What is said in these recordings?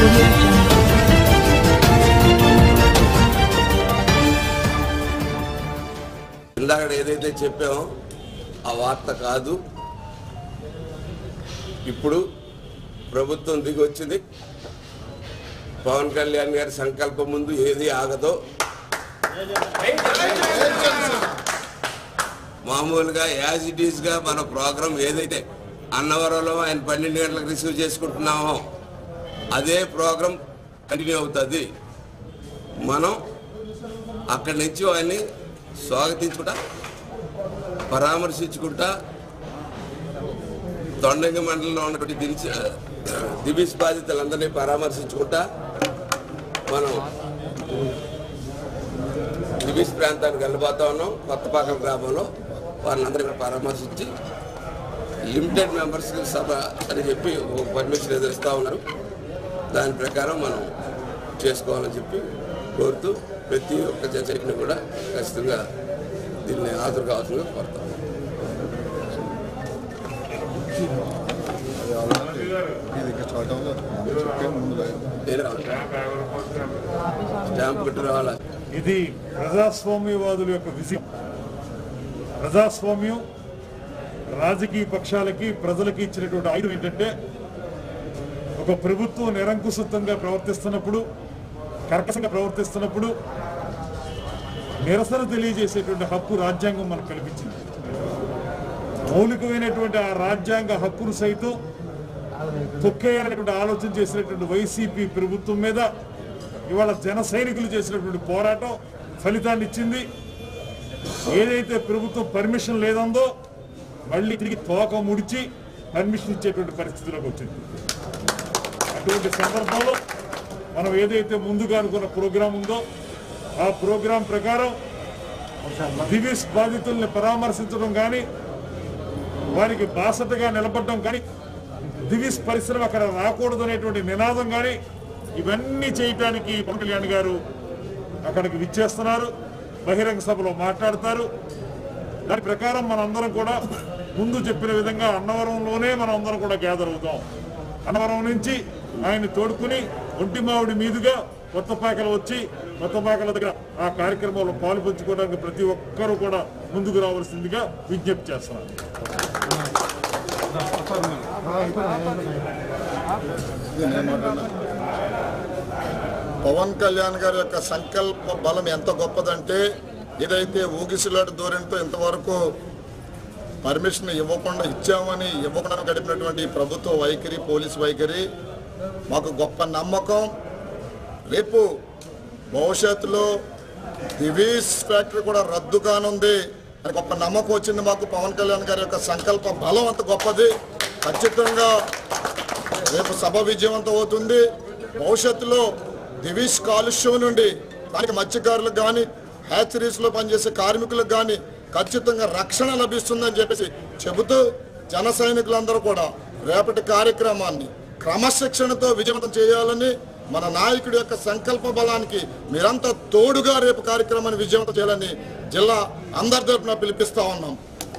ఇందాక ఏదైతే చెప్పామో ఆ వార్త కాదు. ఇప్పుడు ప్రభుత్వం దిగి వచ్చింది. పవన్ కళ్యాణ్ గారి సంకల్పం ముందు ఏది ఆగదో. మామూలుగా యాజ్ ఇట్ ఈస్ గా మన ప్రోగ్రాం ఏదైతే అన్నవరంలో ఆయన 12 గంటలకు రిసీవ్ చేసుకుంటున్నామో అదే ప్రోగ్రాం కంటిన్యూ అవుతుంది. మనం అక్కడి నుంచి ఆయన్ని స్వాగతించుకుంటా, పరామర్శించుకుంటా, తొండంగి మండలంలో ఉన్నటువంటి దివిస్ బాధితులందరినీ పరామర్శించుకుంటా మనం దివిస్ ప్రాంతానికి వెళ్ళిపోతా ఉన్నాం. కొత్తపాకం గ్రామంలో వాళ్ళందరూ పరామర్శించి లిమిటెడ్ మెంబర్స్ సభ అని చెప్పి ఒక పర్మిషన్ ఏదో ఇస్తూ ఉన్నారు. దాని ప్రకారం మనం చేసుకోవాలని చెప్పి కోరుతూ ప్రతి ఒక్క జడ్జిని కూడా ఖచ్చితంగా దీన్ని హాజరు కావాల్సిందిగా కోరుతాం. స్టాంప్ పెట్టి రావాలా? ఇది ప్రజాస్వామ్యవాదుల యొక్క విజయం. ప్రజాస్వామ్యం రాజకీయ పక్షాలకి ప్రజలకి ఇచ్చినటువంటి ఆయుధం ఏంటంటే, ఒక ప్రభుత్వం నిరంకుశత్వంగా ప్రవర్తిస్తున్నప్పుడు, కర్కశంగా ప్రవర్తిస్తున్నప్పుడు నిరసన తెలియజేసేటువంటి హక్కు రాజ్యాంగం మనకు కల్పించింది. మౌలికమైనటువంటి ఆ రాజ్యాంగ హక్కును సైతం తొక్కేయాలనేటువంటి ఆలోచన చేసినటువంటి వైసీపీ ప్రభుత్వం మీద ఇవాళ జన సైనికులు చేసినటువంటి పోరాటం ఫలితాన్ని ఇచ్చింది. ఏదైతే ప్రభుత్వం పర్మిషన్ లేదందో మళ్ళీ తిరిగి తోక ముడిచి పర్మిషన్ ఇచ్చేటువంటి పరిస్థితిలోకి వచ్చింది. అటువంటి సందర్భంలో మనం ఏదైతే ముందుగా అనుకున్న ప్రోగ్రాం ఉందో ఆ ప్రోగ్రాం ప్రకారం దివిస్ బాధితుల్ని పరామర్శించడం కానీ, వారికి బాసటగా నిలబడడం కానీ, దివిస్ పరిశ్రమ అక్కడ రాకూడదు అనేటువంటి నినాదం కానీ, ఇవన్నీ చేయటానికి పవన్ కళ్యాణ్ గారు అక్కడికి విచ్చేస్తున్నారు. బహిరంగ సభలో మాట్లాడతారు. దాని ప్రకారం మనందరం కూడా ముందు చెప్పిన విధంగా అన్నవరంలోనే మనం అందరం కూడా గ్యాదర్ అవుతాం. అన్నవరం నుంచి ఆయన తోడుకుని ఒంటిమావిడి మీదుగా కొత్తపాకలు వచ్చి కొత్తపాకల దగ్గర ఆ కార్యక్రమంలో పాలు పంచుకోవడానికి ప్రతి ఒక్కరూ కూడా ముందుకు రావాల్సిందిగా విజ్ఞప్తి చేస్తున్నారు. పవన్ కళ్యాణ్ గారి యొక్క సంకల్ప బలం ఎంత గొప్పదంటే, ఏదైతే ఊగిసిలాట ధోరణితో ఇంతవరకు పర్మిషన్ ఇవ్వకుండా గడిపినటువంటి ప్రభుత్వ వైఖరి, పోలీస్ వైఖరి మాకు గొప్ప నమ్మకం. రేపు భవిష్యత్తులో దివీస్ ఫ్యాక్టరీ కూడా రద్దు కానుంది అని గొప్ప నమ్మకం వచ్చింది మాకు. పవన్ కళ్యాణ్ గారి యొక్క సంకల్ప బలం అంత గొప్పది. ఖచ్చితంగా రేపు సభ విజయవంతం అవుతుంది. భవిష్యత్తులో దివీస్ కాలుష్యం నుండి దానికి మత్స్యకారులకు కానీ, హ్యాచరీస్లో పనిచేసే కార్మికులకు కానీ ఖచ్చితంగా రక్షణ లభిస్తుందని చెప్పేసి చెబుతూ జన సైనికులందరూ కూడా రేపటి కార్యక్రమాన్ని క్రమశిక్షణతో విజయవంతం చేయాలని, మన నాయకుడి యొక్క సంకల్ప బలానికి మీరంతా తోడుగా రేపు కార్యక్రమాన్ని విజయవంతం చేయాలని జిల్లా అందరి తరఫున పిలిపిస్తా ఉన్నాం.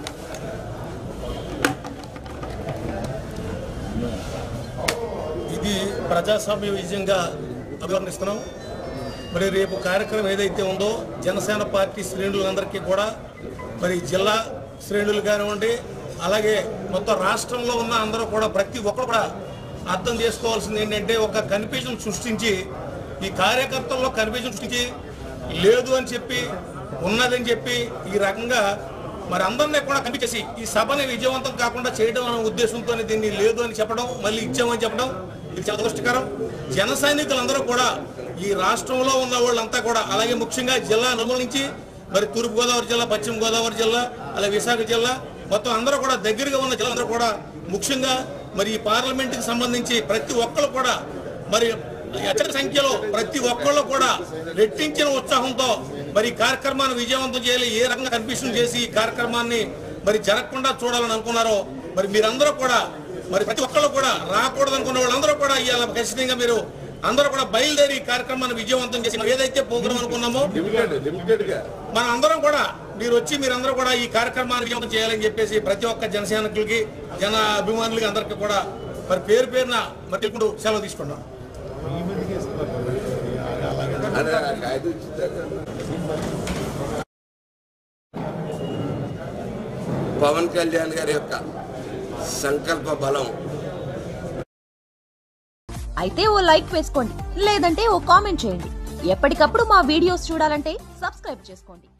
ఇది ప్రజాస్వామ్య విజయంగా అభివర్ణిస్తున్నాం. మరి రేపు కార్యక్రమం ఏదైతే ఉందో జనసేన పార్టీ శ్రేణులందరికీ కూడా, మరి జిల్లా శ్రేణులు కానివ్వండి, అలాగే మొత్తం రాష్ట్రంలో ఉన్న అందరూ కూడా ప్రతి ఒక్కరు కూడా అర్థం చేసుకోవాల్సింది ఏంటంటే, ఒక కన్ఫ్యూజన్ సృష్టించి, ఈ కార్యకర్తల్లో కన్ఫ్యూజన్ సృష్టించి లేదు అని చెప్పి ఉన్నదని చెప్పి ఈ రకంగా మరి అందరినీ కూడా కనిపించేసి ఈ సభని విజయవంతం కాకుండా చేయడం అనే ఉద్దేశంతో దీన్ని లేదు అని చెప్పడం, మళ్ళీ ఇచ్చామని చెప్పడం ఇది చాలా దురదృష్టకరం. జన సైనికులందరూ కూడా ఈ రాష్ట్రంలో ఉన్న వాళ్ళంతా కూడా, అలాగే ముఖ్యంగా జిల్లా నలుమూల నుంచి మరి తూర్పుగోదావరి జిల్లా, పశ్చిమ గోదావరి జిల్లా, అలాగే విశాఖ జిల్లా మొత్తం అందరూ కూడా దగ్గరగా ఉన్న జిల్లా అందరూ కూడా ముఖ్యంగా మరి ఈ పార్లమెంట్కి సంబంధించి ప్రతి ఒక్కరు కూడా మరి అత్యధిక సంఖ్యలో ప్రతి ఒక్కళ్ళు కూడా రెట్టించిన ఉత్సాహంతో మరి కార్యక్రమాన్ని విజయవంతం చేయాలి, ఏ రకంగా కన్ఫ్యూషన్ చేసి ఈ కార్యక్రమాన్ని మరి జరగకుండా చూడాలని అనుకున్నారో మరి మీరందరూ కూడా మరి ప్రతి ఒక్కళ్ళు కూడా రాకూడదు అనుకున్న వాళ్ళందరూ కూడా ఇవాళ ఖచ్చితంగా మీరు అందరూ కూడా బయలుదేరి ఈ కార్యక్రమాన్ని విజయవంతం చేసి ఏదైతే ప్రోగ్రాం అనుకున్నామో మనం అందరం కూడా మీరు వచ్చి మీరందరూ కూడా ఈ కార్యక్రమాన్ని విజయవంతం చేయాలని చెప్పేసి ప్రతి ఒక్క జనసేనకులకి, జన అభిమానులకి అందరికీ కూడా మరి పేరు పేరున మరి సెలవు తీసుకున్నాం. అదే కాగితం ఇచ్చిందాక పవన్ కళ్యాణ్ గారి యొక్క సంకల్ప బలం. అయితే ఓ లైక్ వేసుకోండి, లేదంటే ఓ కామెంట్ చేయండి. ఎప్పటికప్పుడు మా వీడియోస్ చూడాలంటే సబ్స్క్రైబ్ చేసుకోండి.